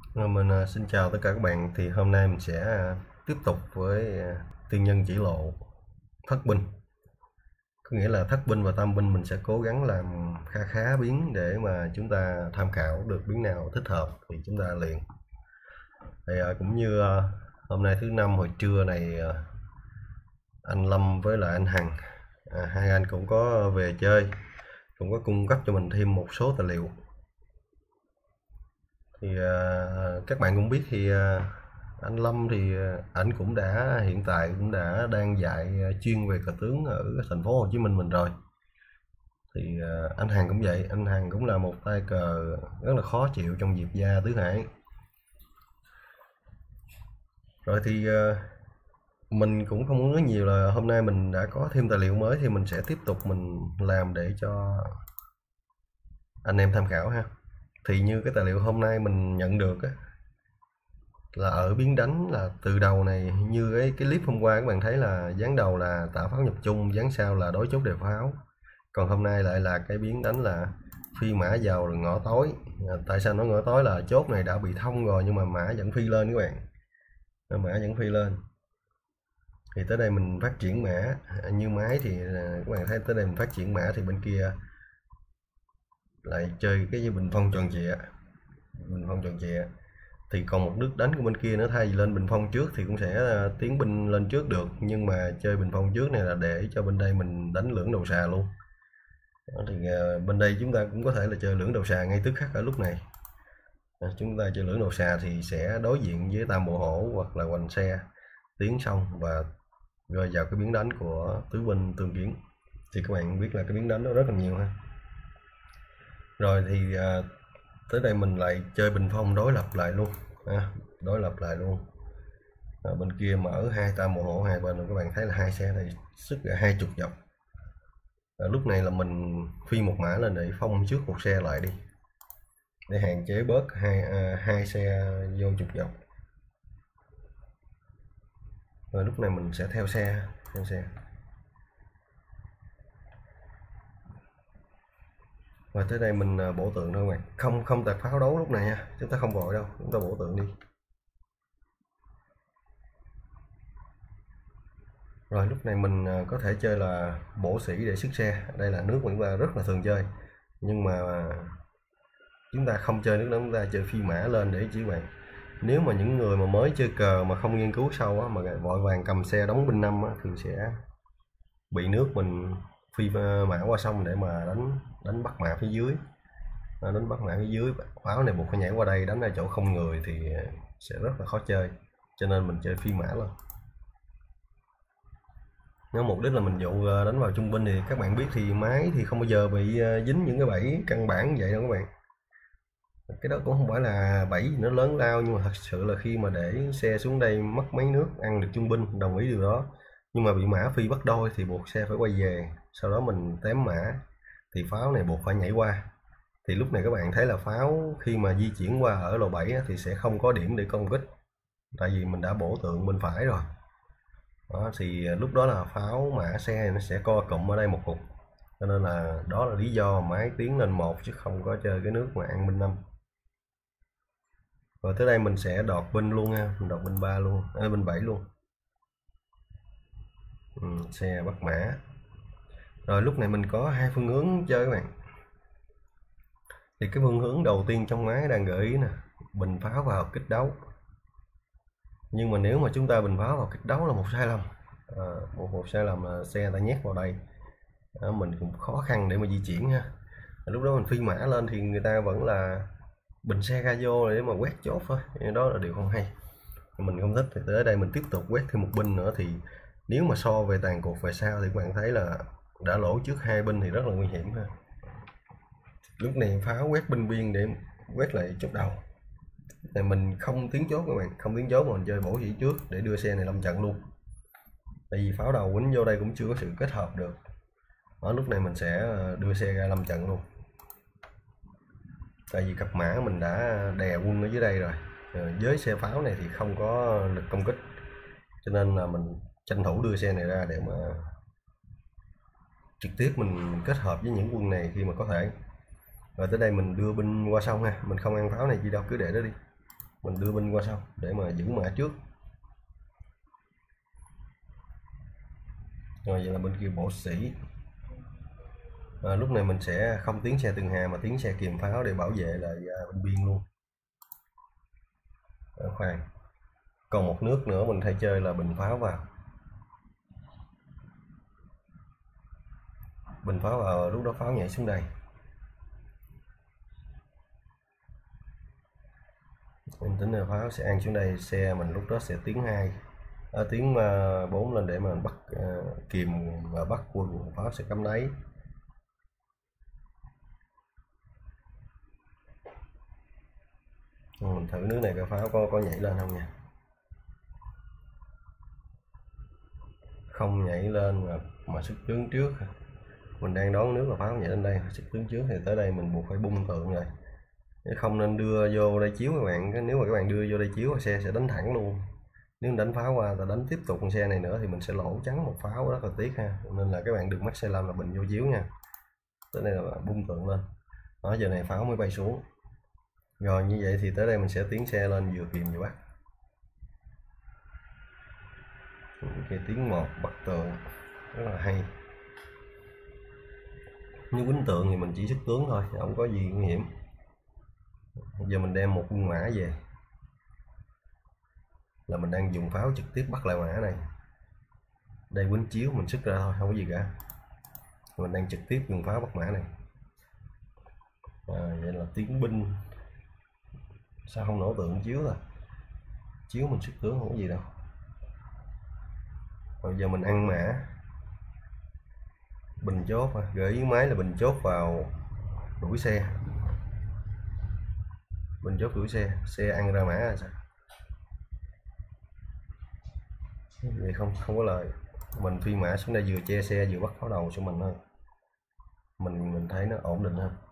Xin chào tất cả các bạn. Thì hôm nay mình sẽ tiếp tục với tiên nhân chỉ lộ thất binh. Có nghĩa là thất binh và tam binh mình sẽ cố gắng làm kha khá biến để mà chúng ta tham khảo được biến nào thích hợp thì chúng ta luyện. Thì cũng như hôm nay thứ năm hồi trưa này, anh Lâm với lại anh Hằng, hai anh cũng có về chơi, cũng có cung cấp cho mình thêm một số tài liệu. Thì các bạn cũng biết thì anh Lâm thì ảnh cũng đã hiện tại cũng đã đang dạy chuyên về cờ tướng ở thành phố Hồ Chí Minh mình rồi. Thì anh Hằng cũng vậy, anh Hằng cũng là một tay cờ rất là khó chịu trong diệp gia tứ hải. Rồi thì mình cũng không muốn nói nhiều, là hôm nay mình đã có thêm tài liệu mới thì mình sẽ tiếp tục mình làm để cho anh em tham khảo ha. Thì như cái tài liệu hôm nay mình nhận được á, là ở biến đánh là từ đầu này, như cái clip hôm qua các bạn thấy là dáng đầu là tạ pháo nhập chung, dáng sau là đối chốt đề pháo, còn hôm nay lại là cái biến đánh là phi mã vào ngõ tối. Tại sao nó ngõ tối là chốt này đã bị thông rồi nhưng mà mã vẫn phi lên các bạn, mã vẫn phi lên. Thì tới đây mình phát triển mã như máy thì các bạn thấy tới đây mình phát triển mã thì bên kia lại chơi cái gì bình phong tròn trịa, bình phong tròn trịa. Thì còn một nước đánh của bên kia nữa, thay vì lên bình phong trước thì cũng sẽ tiến binh lên trước được, nhưng mà chơi bình phong trước này là để cho bên đây mình đánh lưỡng đầu xà luôn. Đó, thì bên đây chúng ta cũng có thể là chơi lưỡng đầu xà ngay tức khắc ở lúc này. Chúng ta chơi lưỡng đầu xà thì sẽ đối diện với tam bộ hổ hoặc là hoành xe tiến xong và rơi vào cái biến đánh của tứ binh tương kiến. Thì các bạn biết là cái biến đánh nó rất là nhiều ha. Rồi thì tới đây mình lại chơi bình phong đối lập lại luôn, đối lập lại luôn. Bên kia mở hai tam bộ hổ hai bên rồi, các bạn thấy là hai xe này sức là 20 dọc. Lúc này là mình phi một mã lên để phong trước một xe lại đi, để hạn chế bớt hai xe vô chục dọc. Rồi lúc này mình sẽ theo xe. Rồi tới đây mình bổ tượng thôi các bạn, không tạt pháo đấu lúc này nha, chúng ta không vội đâu, chúng ta bổ tượng đi. Rồi lúc này mình có thể chơi là bổ sĩ để sức xe. Đây là nước mà chúng ta rất là thường chơi, nhưng mà chúng ta không chơi nước đó, chúng ta chơi phi mã lên để chỉ bạn. Nếu mà những người mà mới chơi cờ mà không nghiên cứu sâu á, mà vội vàng cầm xe đóng binh năm á, thì sẽ bị nước mình phi mã qua sông để mà đánh bắt mã phía dưới. Đánh bắt mã phía dưới, pháo này buộc phải nhảy qua đây đánh ở chỗ không người thì sẽ rất là khó chơi, cho nên mình chơi phi mã lên. Nếu mục đích là mình dụ đánh vào trung binh thì các bạn biết thì máy thì không bao giờ bị dính những cái bẫy căn bản vậy đâu các bạn. Cái đó cũng không phải là bẫy gì nó lớn lao, nhưng mà thật sự là khi mà để xe xuống đây mất mấy nước ăn được trung binh, đồng ý điều đó, nhưng mà bị mã phi bắt đôi thì buộc xe phải quay về, sau đó mình tém mã thì pháo này buộc phải nhảy qua. Thì lúc này các bạn thấy là pháo khi mà di chuyển qua ở lô 7 thì sẽ không có điểm để công kích, tại vì mình đã bổ tượng bên phải rồi. Đó, thì lúc đó là pháo mã xe nó sẽ co cụm ở đây một cục, cho nên là đó là lý do máy tiến lên một chứ không có chơi cái nước mà ăn binh năm. Rồi tới đây mình sẽ đọt binh luôn nha, mình đọt binh 3 luôn, binh 7 luôn. Xe bắt mã. Rồi lúc này mình có hai phương hướng chơi các bạn. Thì cái phương hướng đầu tiên trong máy đang gợi ý nè, bình pháo vào kích đấu. Nhưng mà nếu mà chúng ta bình pháo vào kích đấu là một sai lầm. Một sai lầm là xe ta nhét vào đây. Mình cũng khó khăn để mà di chuyển ha. Lúc đó mình phi mã lên thì người ta vẫn là bình xe ra vô để mà quét chốt thôi, đó là điều không hay, mình không thích. Thì tới đây mình tiếp tục quét thêm một binh nữa, thì nếu mà so về tàn cuộc về sau thì các bạn thấy là đã lỗ trước hai binh thì rất là nguy hiểm ha. Lúc này pháo quét binh biên để quét lại chốt đầu, thì mình không tiến chốt các bạn, không tiến chốt mà mình chơi bổ sĩ trước để đưa xe này lâm trận luôn, tại vì pháo đầu quýnh vô đây cũng chưa có sự kết hợp được. Ở lúc này mình sẽ đưa xe ra lâm trận luôn, tại vì cặp mã mình đã đè quân ở dưới đây rồi. Với xe pháo này thì không có lực công kích, cho nên là mình tranh thủ đưa xe này ra để mà trực tiếp mình kết hợp với những quân này khi mà có thể. Rồi tới đây mình đưa binh qua sông ha, mình không ăn pháo này gì đâu, cứ để đó đi. mình đưa binh qua sau để mà giữ mã trước. Rồi vậy là bên kia bổ sĩ. Lúc này mình sẽ không tiến xe Tường Hà mà tiến xe kiềm pháo để bảo vệ lại bên biên luôn. Khoan, còn một nước nữa mình hay chơi là bình pháo vào. Bình pháo vào, lúc đó pháo nhảy xuống đây. Mình tính là pháo sẽ ăn xuống đây, xe mình lúc đó sẽ tiến 2, tiến 4 lên để mà bắt kìm và bắt quân, pháo sẽ cắm đáy. Mình thử nước này coi pháo có nhảy lên không nha. Không nhảy lên mà sức tướng trước. Mình đang đón nước và pháo nhảy lên đây, sức tướng trước thì tới đây mình buộc phải bung tượng rồi. Không nên đưa vô đây chiếu các bạn, nếu mà các bạn đưa vô đây chiếu xe sẽ đánh thẳng luôn. Nếu đánh pháo qua ta đánh tiếp tục con xe này nữa thì mình sẽ lỗ trắng một pháo, rất là tiếc ha. Nên là các bạn đừng mắc sai lầm là bình vô chiếu nha. Tới đây là bung tượng lên đó, giờ này pháo mới bay xuống. Rồi như vậy thì tới đây mình sẽ tiến xe lên vừa kìm vừa bắt. Cái tiếng một bắt tượng rất là hay. Như quýnh tượng thì mình chỉ sức tướng thôi, không có gì nguy hiểm. Giờ mình đem một quân mã về là mình đang dùng pháo trực tiếp bắt lại mã này. Đây quýnh chiếu mình sức ra thôi, không có gì cả. Mình đang trực tiếp dùng pháo bắt mã này. Vậy là tiến binh. Sao không nổ tượng chiếu rồi? Chiếu mình sức tướng không có gì đâu. Bây giờ mình ăn mã. Bình chốt gửi dưới máy là bình chốt vào đuổi xe. Bình chốt đuổi xe, xe ăn ra mã là sao? Vậy không có lời. Mình phi mã xuống đây vừa che xe vừa bắt pháo đầu cho mình thôi. Mình thấy nó ổn định hơn.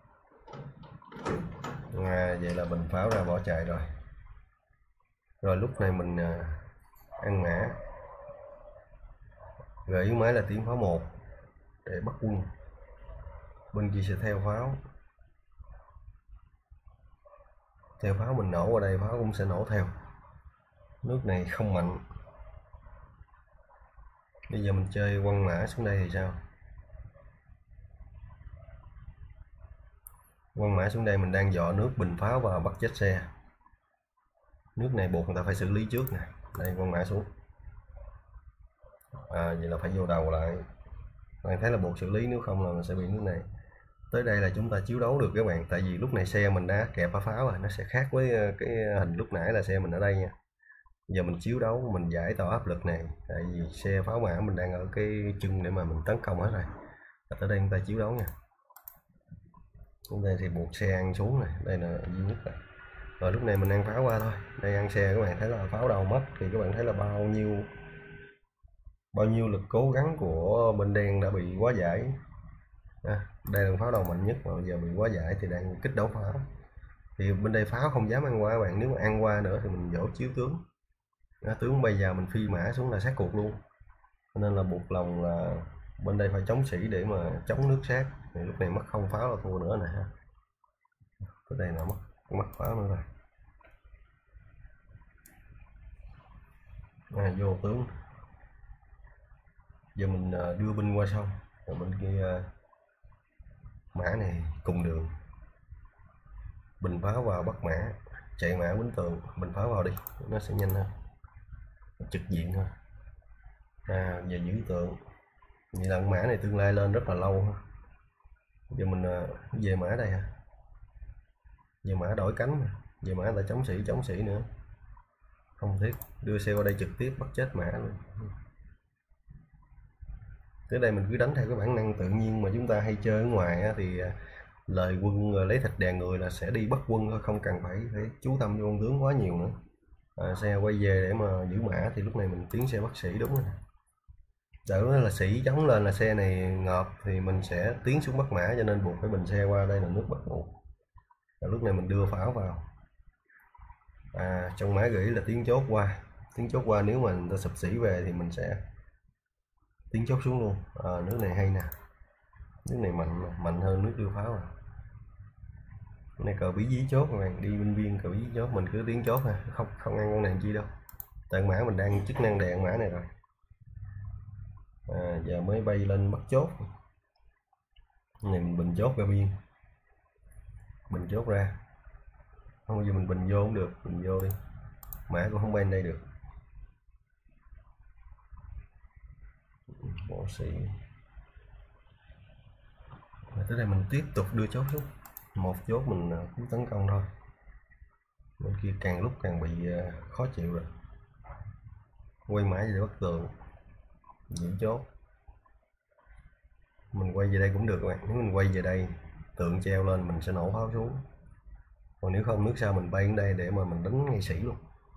Vậy là bình pháo ra bỏ chạy rồi. Rồi lúc này mình ăn mã. Gửi dưới máy là tiếng pháo 1 để bắt quân. Bên kia sẽ theo pháo. Theo pháo mình nổ qua đây, pháo cũng sẽ nổ theo. Nước này không mạnh. Bây giờ mình chơi quăng mã xuống đây thì sao? Quăng mã xuống đây mình đang dọ nước bình pháo và bắt chết xe. Nước này buộc người ta phải xử lý trước nè. Đây quăng mã xuống. Vậy là phải vô đầu lại. Bạn thấy là buộc xử lý, nếu không là mình sẽ bị nước này. Tới đây là chúng ta chiếu đấu được các bạn. Tại vì lúc này xe mình đã kẹp ở pháo rồi, nó sẽ khác với cái hình lúc nãy là xe mình ở đây nha. Giờ mình chiếu đấu, mình giải tỏa áp lực này. Tại vì xe pháo mã mình đang ở cái chân để mà mình tấn công hết rồi. Tới đây chúng ta chiếu đấu nha. Chúng ta thì buộc xe ăn xuống này, đây là duy nhất này. Rồi lúc này mình ăn pháo qua thôi. Đây ăn xe các bạn thấy là pháo đầu mất thì các bạn thấy là bao nhiêu lực cố gắng của bên đen đã bị quá giải. Đây là pháo đầu mạnh nhất mà giờ bị quá giải thì đang kích đấu pháo. Thì bên đây pháo không dám ăn qua các bạn, nếu mà ăn qua nữa thì mình dỗ chiếu tướng. Tướng bây giờ mình phi mã xuống là sát cuộc luôn. Nên là buộc lòng là bên đây phải chống sĩ để mà chống nước sát. Thì lúc này mất không pháo là thua nữa nè ha. Tới đây là mất pháo nữa rồi. Vô tướng. Giờ mình đưa binh qua sông. Rồi bên kia mã này cùng đường. Bình pháo vào bắt mã, chạy mã quýnh tượng, bình pháo vào đi, nó sẽ nhanh hơn. Trực diện thôi. Giờ giữ tượng. Vậy là mã này tương lai lên rất là lâu. Giờ mình về mã đây ha. Về mã đổi cánh, về mã là chống sĩ nữa. Không thiết, đưa xe qua đây trực tiếp bắt chết mã luôn. Tới đây mình cứ đánh theo cái bản năng tự nhiên mà chúng ta hay chơi ở ngoài thì lời quân lấy thịt đè người là sẽ đi bắt quân thôi, không cần phải chú tâm vô con tướng quá nhiều nữa. Xe quay về để mà giữ mã thì lúc này mình tiến xe bắt sĩ đúng rồi. Đỡ là sĩ chống lên là xe này ngợp thì mình sẽ tiến xuống bắt mã, cho nên buộc phải bình xe qua đây là nước bắt buộc. Lúc này mình đưa pháo vào. Trong mã gửi là tiếng chốt qua, nếu mà người ta sụp sĩ về thì mình sẽ tiến chốt xuống luôn. Nước này hay nè, nước này mạnh hơn nước đưa pháo. Này cờ bí dí chốt các bạn, đi binh viên cờ bí dí chốt mình cứ tiến chốt ha, không ăn con này chi đâu. Tại mã mình đang chức năng đèn mã này rồi. Giờ mới bay lên bắt chốt. Này mình bình chốt ra biên. Bình chốt ra. Không bao giờ mình bình vô cũng được, bình vô đi. Mã cũng không bay đây được. Bộ sĩ. Tới đây mình tiếp tục đưa chốt xuống. Một chốt mình cứ tấn công thôi. Bên kia càng lúc càng bị khó chịu rồi. Quay mã về bắt tường. Giữ chốt. Mình quay về đây cũng được các bạn. Nếu mình quay về đây tượng treo lên mình sẽ nổ pháo xuống. Còn nếu không nước sau mình bay đến đây để mà mình đánh ngay sĩ luôn.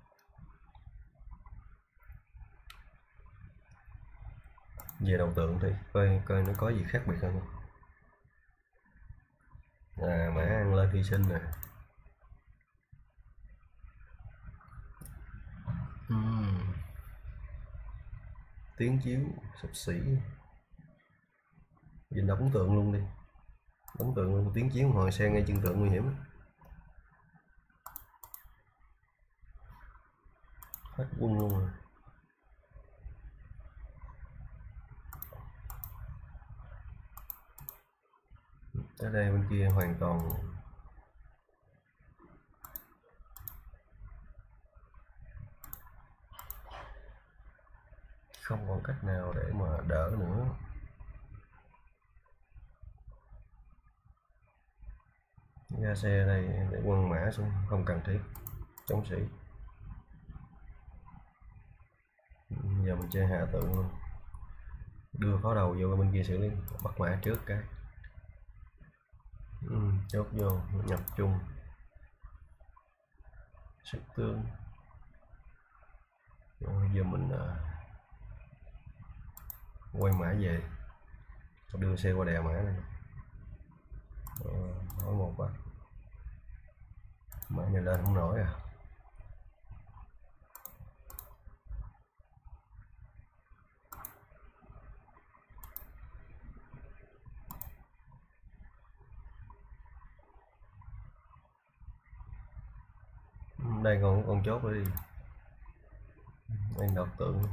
Về đầu tượng thì coi nó có gì khác biệt không. Mã ăn lên hy sinh nè. Tiến chiếu sập xỉ. Nhìn đóng tượng luôn đi. Đóng tượng luôn, tiến chiếu hồi xe ngay chân tượng nguy hiểm. Hết quân luôn rồi. Tới đây bên kia hoàn toàn không còn cách nào để mà đỡ nữa. Ra xe đây để quân mã xuống, không cần thiết. Chống sĩ. Giờ mình chơi hạ tượng luôn. Đưa pháo đầu vô bên kia xử lý, bắt mã trước cái. Chốt vô, nhập chung. Sức tương. Rồi giờ mình quay mã về, đưa xe qua đè mã này. Nói một quá, mã này lên không nổi à. Đây còn con chốt nữa đi. Đây đọc tượng.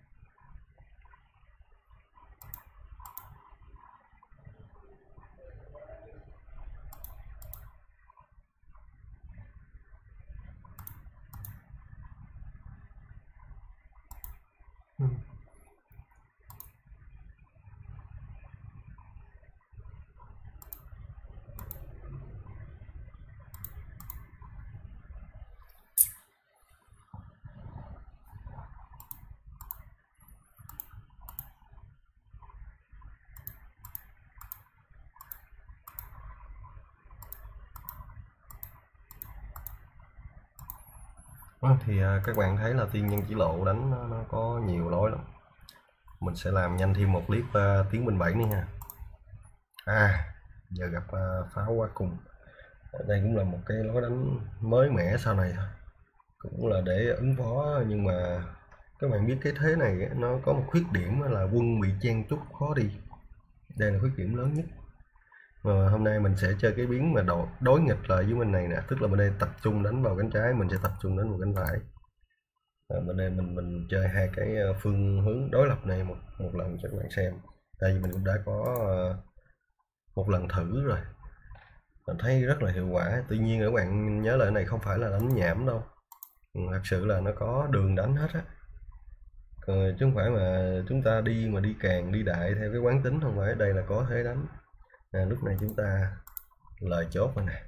Thì các bạn thấy là tiên nhân chỉ lộ đánh nó có nhiều lối lắm. Mình sẽ làm nhanh thêm một clip tiến binh 7 nữa nha. Giờ gặp pháo qua cùng. Đây cũng là một cái lối đánh mới mẻ sau này thôi, cũng là để ứng phó, nhưng mà các bạn biết cái thế này nó có một khuyết điểm là quân bị chen chúc khó đi. Đây là khuyết điểm lớn nhất. Và hôm nay mình sẽ chơi cái biến mà đối nghịch lại với bên này nè, tức là bên đây tập trung đánh vào cánh trái, mình sẽ tập trung đánh vào cánh phải. Bên đây mình chơi hai cái phương hướng đối lập này một lần cho các bạn xem. Tại vì mình cũng đã có một lần thử rồi, mình thấy rất là hiệu quả. Tuy nhiên các bạn nhớ là cái này không phải là đánh nhảm đâu, thật sự là nó có đường đánh hết á, chứ không phải mà chúng ta đi càng đi đại theo cái quán tính, không phải. Đây là có thế đánh. Lúc này chúng ta lời chốt rồi nè.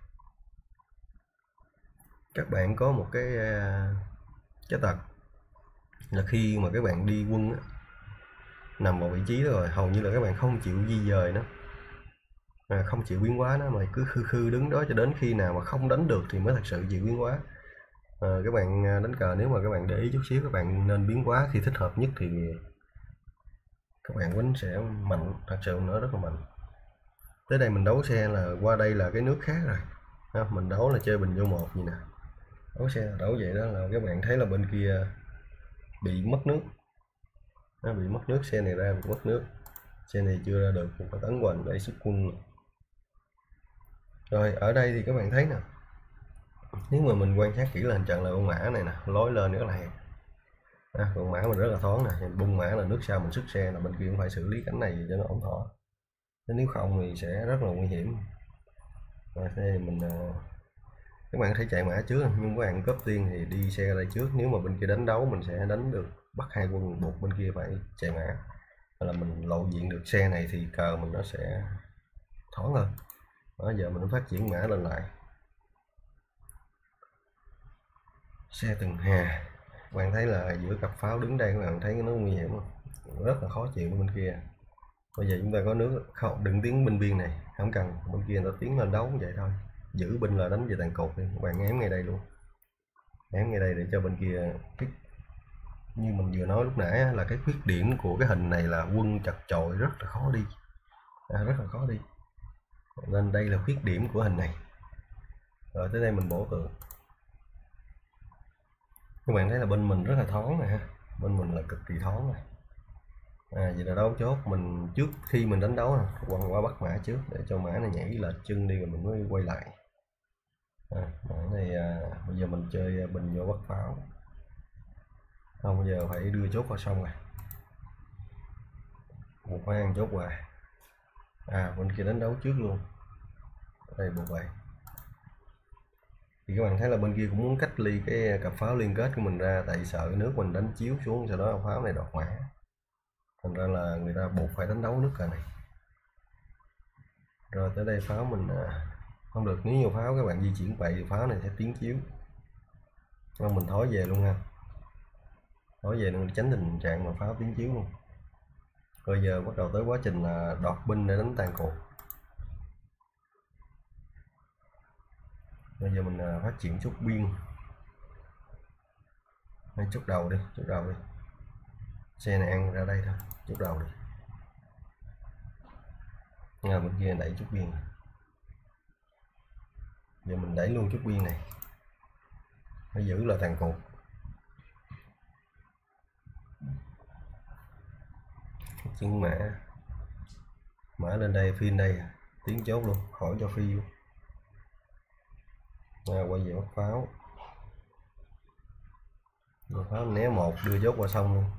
Các bạn có một cái tật là khi mà các bạn đi quân á, nằm vào vị trí đó rồi hầu như là các bạn không chịu di dời nó, không chịu biến hóa nó, mà cứ khư đứng đó cho đến khi nào mà không đánh được thì mới thật sự chịu biến hóa. Các bạn đánh cờ nếu mà các bạn để ý chút xíu, các bạn nên biến hóa khi thích hợp nhất thì các bạn quýnh sẽ mạnh, thật sự nó rất là mạnh. Tới đây mình đấu xe là qua đây là cái nước khác rồi. Mình đấu là chơi bình vô một gì nè, đấu xe là đấu vậy đó, là các bạn thấy là bên kia bị mất nước. Nó bị mất nước, xe này ra bị mất nước, xe này chưa ra được, một tấn hoành để sức quân. Rồi ở đây thì các bạn thấy nè, nếu mà mình quan sát kỹ là hình trận là con mã này nè, lối lên rất là hẹp. Con mã mình rất là thoáng nè, bung mã là nước sau mình xuất xe là bên kia cũng phải xử lý cánh này cho nó ổn thỏa. Nếu không thì sẽ rất là nguy hiểm. Rồi thế mình các bạn có thể chạy mã trước, nhưng các bạn cấp tiên thì đi xe ra đây trước. Nếu mà bên kia đánh đấu mình sẽ đánh được, bắt hai quân buộc bên kia phải chạy mã, là mình lộ diện được xe này thì cờ mình nó sẽ thoáng hơn. Đó, giờ mình phát triển mã lên lại, xe từng hà. Các bạn thấy là giữa cặp pháo đứng đây, các bạn thấy nó nguy hiểm không? Rất là khó chịu bên kia. Bây giờ chúng ta có nước không, đừng tiến binh biên này, không cần bên kia nó tiến lên đấu vậy thôi, giữ binh là đánh về tàn cột đi. Các bạn ém ngay đây luôn, ém ngay đây để cho bên kia cái, như mình vừa nói lúc nãy là cái khuyết điểm của cái hình này là quân chật chội rất là khó đi, rất là khó đi, nên đây là khuyết điểm của hình này. Rồi tới đây mình bổ tường. Các bạn thấy là bên mình rất là thoáng nè ha, bên mình là cực kỳ thoáng này. Vậy là đấu chốt mình trước khi mình đánh đấu quăng qua bắt mã trước để cho mã này nhảy lệch chân đi rồi mình mới quay lại. Mã này bây giờ mình chơi bình vô bắt pháo, không bây giờ phải đưa chốt vào xong rồi, một khoan chốt qua. Bên kia đánh đấu trước luôn, đây buộc vậy. Thì các bạn thấy là bên kia cũng muốn cách ly cái cặp pháo liên kết của mình ra, tại sợ nước mình đánh chiếu xuống sau đó pháo này đọt mã, thành ra là người ta buộc phải đánh đấu nước cờ này. Rồi tới đây pháo mình không được, nếu nhiều pháo các bạn di chuyển vậy thì pháo này sẽ tiến chiếu, nên mình thối về luôn ha, thối về luôn tránh tình trạng mà pháo tiến chiếu luôn. Rồi giờ bắt đầu tới quá trình là đọt binh để đánh tàn cột. Bây giờ mình phát triển chốt biên hay chốt đầu đi, chốt đầu đi, xe này ăn ra đây thôi, chốt đầu đi. Bên kia đẩy chốt biên, giờ mình đẩy luôn chốt biên này, phải giữ là tàn cột. Chân mã lên đây, phiên đây tiến chốt luôn, khỏi cho phi luôn. Quay về bắt pháo, pháo né một đưa chốt qua xong luôn.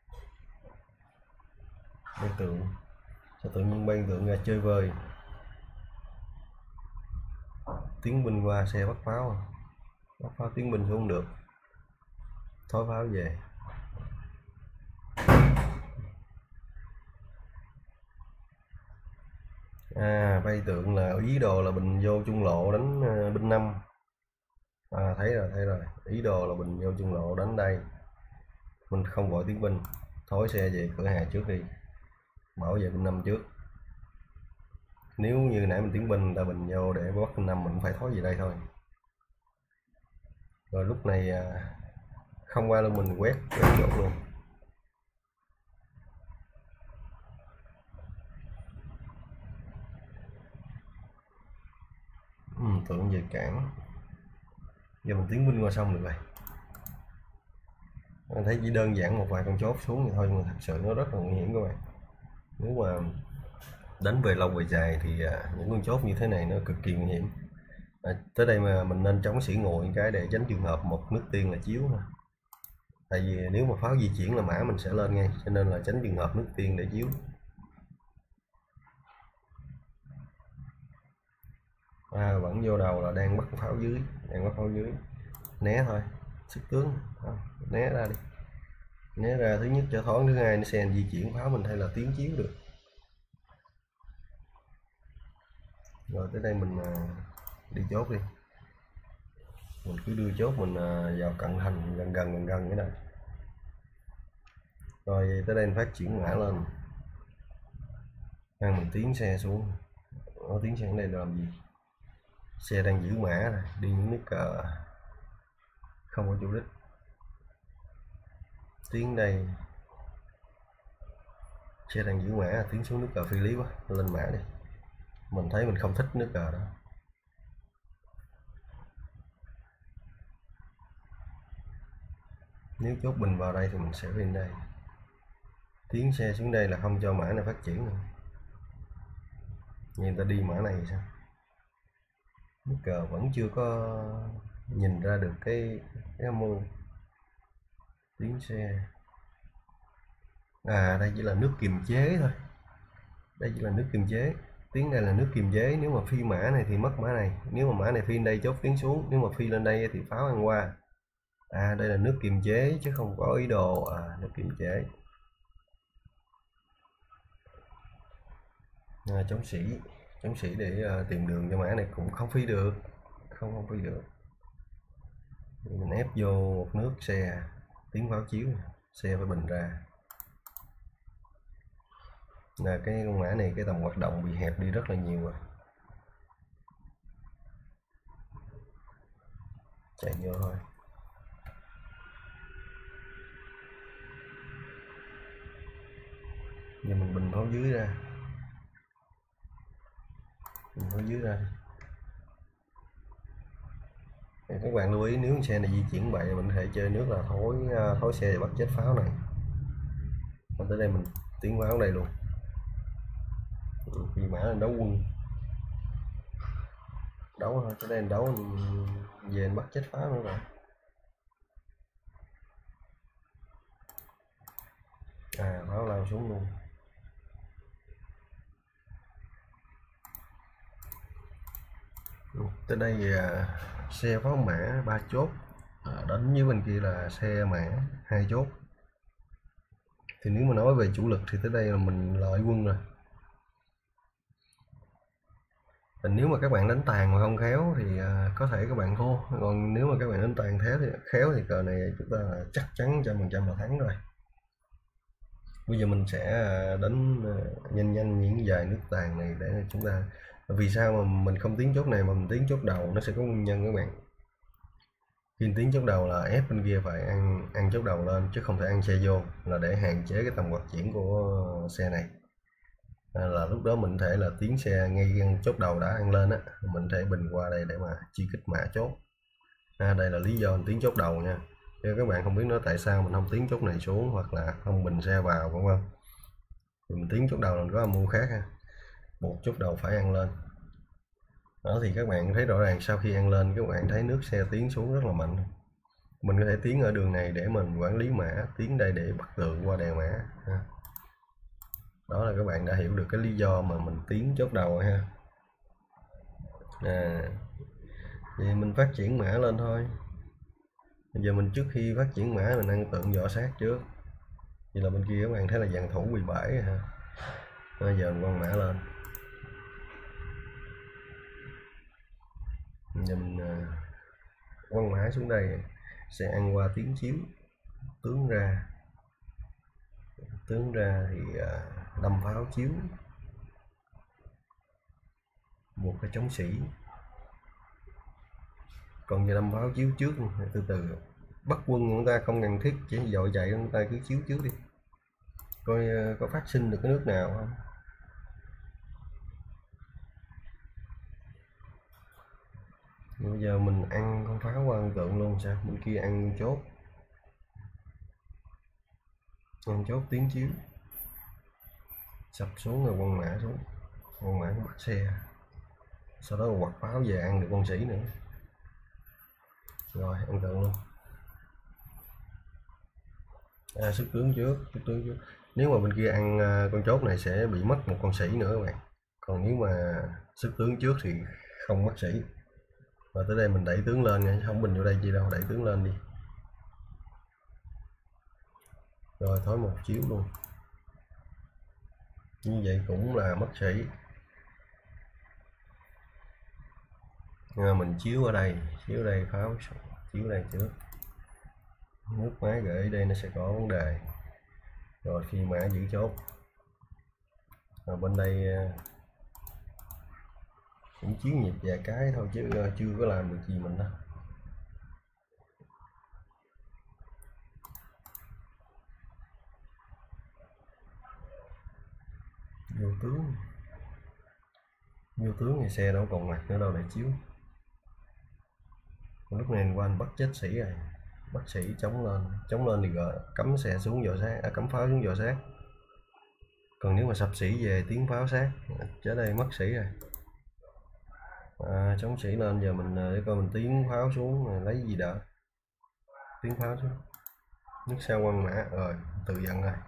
Ban tượng sao tự nhiên ban tượng ra chơi vơi, tiến binh qua xe bắt pháo, bắt pháo tiến binh xuống được, thối pháo về. Vây tượng là ý đồ là bình vô trung lộ đánh binh 5. Thấy rồi, ý đồ là bình vô trung lộ đánh đây, mình không gọi tiến binh, thối xe về cửa hàng trước đi, bảo vệ binh 5 trước. Nếu như nãy mình tiến binh ta bình vô để bắt binh 5 mình phải thối về đây thôi. Rồi lúc này không qua luôn mình quét chốt luôn. Tượng về cản, giờ mình tiến binh qua xong được rồi. Mình thấy chỉ đơn giản một vài con chốt xuống thì thôi, nhưng mà thật sự nó rất là nguy hiểm các bạn. Nếu mà đánh về lâu về dài thì những con chốt như thế này nó cực kỳ nguy hiểm. Tới đây mà mình nên chống sĩ nguội cái để tránh trường hợp một nước tiên là chiếu thôi. Tại vì nếu mà pháo di chuyển là mã mình sẽ lên ngay, cho nên là tránh trường hợp nước tiên để chiếu. Vẫn vô đầu là đang bắt pháo dưới, né thôi, sức tướng né ra đi, né ra thứ nhất cho thoáng, thứ hai nó sen di chuyển pháo mình hay là tiến chiếu được. Rồi tới đây mình đi chốt đi, mình cứ đưa chốt mình vào cận thành gần cái này. Rồi tới đây mình phát triển mã lên, mình tiến xe xuống. Tiến xe đây làm gì, xe đang giữ mã này, đi những nước cờ không có chủ đích, tiến đây xe đang giữ mã, tiến xuống nước cờ phi lý quá, lên mã đi. Mình thấy mình không thích nước cờ đó. Nếu chốt bình vào đây thì mình sẽ lên đây, tiến xe xuống đây là không cho mã này phát triển nữa. Người ta đi mã này sao, nước cờ vẫn chưa có nhìn ra được cái âm mưu. Tiếng xe, đây chỉ là nước kiềm chế thôi, đây chỉ là nước kiềm chế. Tiếng đây là nước kiềm chế, nếu mà phi mã này thì mất mã này, nếu mà mã này phi lên đây chốt tiếng xuống, nếu mà phi lên đây thì pháo ăn qua. Đây là nước kiềm chế chứ không có ý đồ. Nước kiềm chế. Chống sĩ để tìm đường cho mã này cũng không phi được, không phi được. Mình ép vô một nước xe, tiếng pháo chiếu, xe phải bình ra. Là cái con mã này cái tầm hoạt động bị hẹp đi rất là nhiều rồi. Chạy vô thôi. Giờ mình bình pháo dưới ra, các bạn lưu ý nếu xe này di chuyển bậy mình có thể chơi nước là thối xe và bắt chết pháo này. Còn tới đây mình tiến vào đây luôn, vì mã là đấu quân, đấu thôi, tới đây đấu về bắt chết pháo nữa rồi. Pháo lao xuống luôn. Tới đây xe pháo mã 3 chốt, đánh với bên kia là xe mã 2 chốt. Thì nếu mà nói về chủ lực thì tới đây là mình lợi quân rồi. Và nếu mà các bạn đánh tàn mà không khéo thì có thể các bạn thua, còn nếu mà các bạn đánh tàn khéo thì cờ này chúng ta chắc chắn 100% là thắng rồi. Bây giờ mình sẽ đánh nhanh những vài nước tàn này để chúng ta, vì sao mà mình không tiến chốt này mà mình tiến chốt đầu, nó sẽ có nguyên nhân các bạn. Khi tiến chốt đầu là ép bên kia phải ăn chốt đầu lên chứ không thể ăn xe vô, là để hạn chế cái tầm hoạt triển của xe này. Là lúc đó mình thể là tiến xe ngay gần chốt đầu đã ăn lên á, mình thể bình qua đây để mà chi kích mã chốt. Đây là lý do mình tiến chốt đầu nha. Nếu các bạn không biết nói tại sao mình không tiến chốt này xuống hoặc là không bình xe vào, đúng không? Thì mình tiến chốt đầu là có âm mưu khác ha. Buộc chốt đầu phải ăn lên. Đó thì các bạn thấy rõ ràng sau khi ăn lên các bạn thấy nước xe tiến xuống rất là mạnh. Mình có thể tiến ở đường này để mình quản lý mã, tiến đây để bắt tượng qua đèn mã. Đó là các bạn đã hiểu được cái lý do mà mình tiến chốt đầu rồi ha. Thì mình phát triển mã lên thôi. Bây giờ mình trước khi phát triển mã mình ăn tượng võ sát trước. Vậy là bên kia các bạn thấy là dàn thủ bị bể rồi ha. Bây giờ mình quăng mã lên. Giờ mình quăng mã xuống đây sẽ ăn qua tiếng chiếu, tướng ra thì đâm pháo chiếu, một cái chống sĩ. Còn giờ đâm pháo chiếu trước từ từ bắt quân người ta không cần thiết chỉ dội chạy, người ta cứ chiếu trước đi coi có phát sinh được cái nước nào không. Bây giờ mình ăn con pháo qua ăn tượng luôn sao? Bên kia ăn chốt tiến chiếu, sập xuống rồi quăng mã xuống, quăng mã bắt xe, sau đó quặt pháo về ăn được con sĩ nữa. Rồi ăn tượng luôn. Sức tướng trước. Nếu mà bên kia ăn con chốt này sẽ bị mất một con sĩ nữa các bạn. Còn nếu mà sức tướng trước thì không mất sĩ. Và tới đây mình đẩy tướng lên nha, không bình vô đây chi đâu, đẩy tướng lên đi. Rồi thối một chiếu luôn. Như vậy cũng là mất sĩ. Mình chiếu ở đây pháo chiếu đây trước. Nước máy gửi đây nó sẽ có vấn đề. Rồi khi mã giữ chốt. Rồi bên đây cũng chiếu nhịp vài cái thôi chứ chưa có làm được gì mình đâu. Vô tướng thì xe đâu còn mặt nữa đâu để chiếu. Lúc này qua anh bắt chết sĩ rồi, bắt sĩ chống lên thì gọi cấm xe xuống dò sát, cấm pháo xuống dò sát. Còn nếu mà sập sĩ về tiếng pháo sát, trở đây mất sĩ rồi. Chống chỉ lên, giờ mình để coi mình tiến pháo xuống rồi lấy gì đã. Tiến pháo xuống, nước sao quăng mã rồi tự dặn rồi.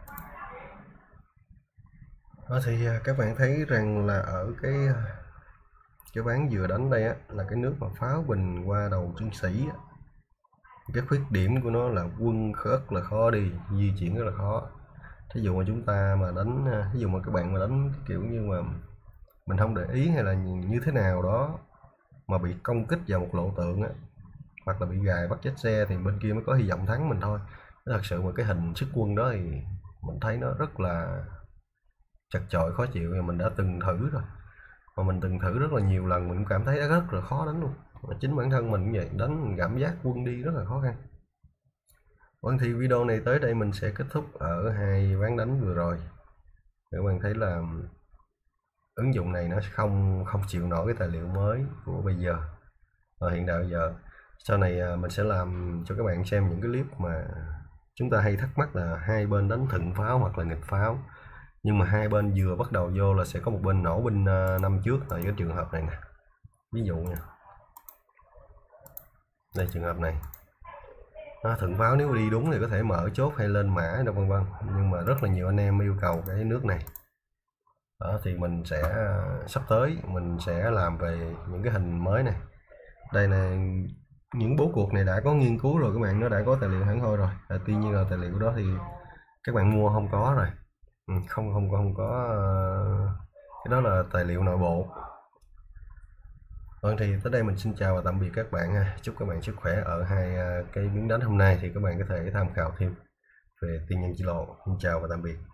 Đó thì các bạn thấy rằng là ở cái ván vừa đánh đây á, là cái nước mà pháo bình qua đầu trứng sĩ á, cái khuyết điểm của nó là quân rất là khó đi, di chuyển rất là khó. Thí dụ mà chúng ta mà đánh, ví dụ mà các bạn mà đánh kiểu như mà mình không để ý hay là như thế nào đó mà bị công kích vào một lộ tượng á, hoặc là bị gài bắt chết xe thì bên kia mới có hy vọng thắng mình thôi. Thật sự mà cái hình sức quân đó thì mình thấy nó rất là chật chội khó chịu, và mình đã từng thử rồi, mà mình từng thử rất là nhiều lần, mình cũng cảm thấy nó rất là khó đánh luôn. Và chính bản thân mình cũng vậy, đánh mình cảm giác quân đi rất là khó khăn. Vâng, thì video này tới đây mình sẽ kết thúc ở hai ván đánh vừa rồi. Các bạn thấy là ứng dụng này nó không chịu nổi cái tài liệu mới của bây giờ, và hiện đại bây giờ. Sau này mình sẽ làm cho các bạn xem những cái clip mà chúng ta hay thắc mắc là hai bên đánh thuận pháo hoặc là nghịch pháo, nhưng mà hai bên vừa bắt đầu vô là sẽ có một bên nổ binh năm trước, ở cái trường hợp này nè, ví dụ nha, đây trường hợp này thuận pháo nếu đi đúng thì có thể mở chốt hay lên mã đâu vân vân, nhưng mà rất là nhiều anh em yêu cầu cái nước này. Đó thì mình sẽ sắp tới mình sẽ làm về những cái hình mới này. Đây là những bố cuộc này đã có nghiên cứu rồi các bạn, nó đã có tài liệu hẳn hoi rồi. Tuy nhiên là tài liệu đó thì các bạn mua không có rồi. Không có cái đó là tài liệu nội bộ. Vâng, thì tới đây mình xin chào và tạm biệt các bạn ha. Chúc các bạn sức khỏe ở hai cái miếng đánh hôm nay, thì các bạn có thể tham khảo thêm về tiên nhân chi lộ. Xin chào và tạm biệt.